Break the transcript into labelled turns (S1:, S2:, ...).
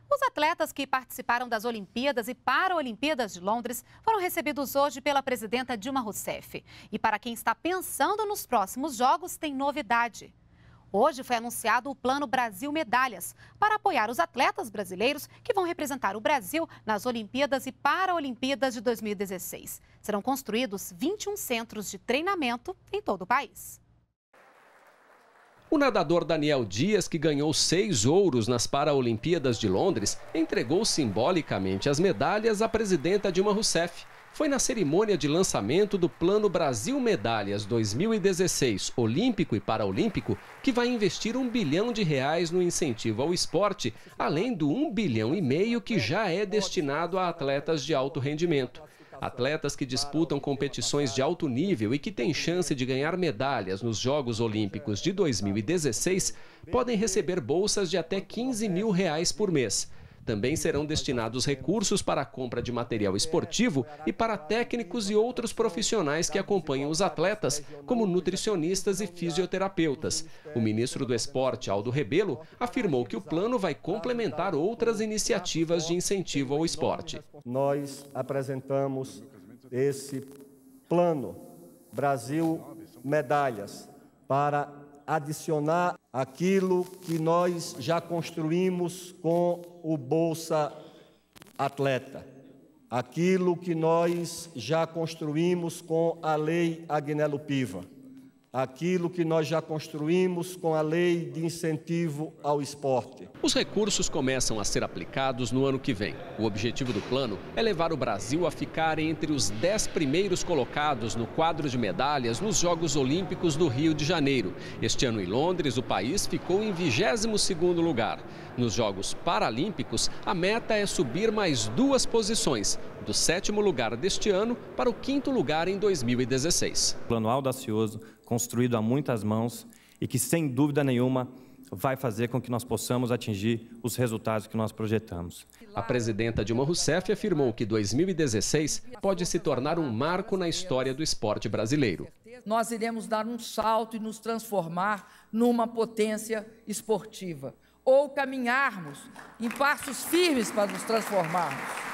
S1: Os atletas que participaram das Olimpíadas e Paralimpíadas de Londres foram recebidos hoje pela presidenta Dilma Rousseff. E para quem está pensando nos próximos Jogos, tem novidade. Hoje foi anunciado o Plano Brasil Medalhas, para apoiar os atletas brasileiros que vão representar o Brasil nas Olimpíadas e Paralimpíadas de 2016. Serão construídos 21 centros de treinamento em todo o país.
S2: O nadador Daniel Dias, que ganhou 6 ouros nas Paralimpíadas de Londres, entregou simbolicamente as medalhas à presidenta Dilma Rousseff. Foi na cerimônia de lançamento do Plano Brasil Medalhas 2016, Olímpico e Paralímpico, que vai investir R$1 bilhão no incentivo ao esporte, além do R$1,5 bilhão que já é destinado a atletas de alto rendimento. Atletas que disputam competições de alto nível e que têm chance de ganhar medalhas nos Jogos Olímpicos de 2016 podem receber bolsas de até R$15 mil por mês. Também serão destinados recursos para a compra de material esportivo e para técnicos e outros profissionais que acompanham os atletas, como nutricionistas e fisioterapeutas. O ministro do Esporte, Aldo Rebelo, afirmou que o plano vai complementar outras iniciativas de incentivo ao esporte.
S3: Nós apresentamos esse Plano Brasil Medalhas para adicionar aquilo que nós já construímos com o Bolsa Atleta, aquilo que nós já construímos com a Lei Agnello Piva, aquilo que nós já construímos com a Lei de Incentivo ao Esporte.
S2: Os recursos começam a ser aplicados no ano que vem. O objetivo do plano é levar o Brasil a ficar entre os 10 primeiros colocados no quadro de medalhas nos Jogos Olímpicos do Rio de Janeiro. Este ano em Londres, o país ficou em 22º lugar. Nos Jogos Paralímpicos, a meta é subir mais 2 posições, do 7º lugar deste ano para o 5º lugar em 2016.
S4: Plano audacioso, construído a muitas mãos e que, sem dúvida nenhuma, vai fazer com que nós possamos atingir os resultados que nós projetamos.
S2: A presidenta Dilma Rousseff afirmou que 2016 pode se tornar um marco na história do esporte brasileiro.
S5: Nós iremos dar um salto e nos transformar numa potência esportiva, ou caminharmos em passos firmes para nos transformarmos.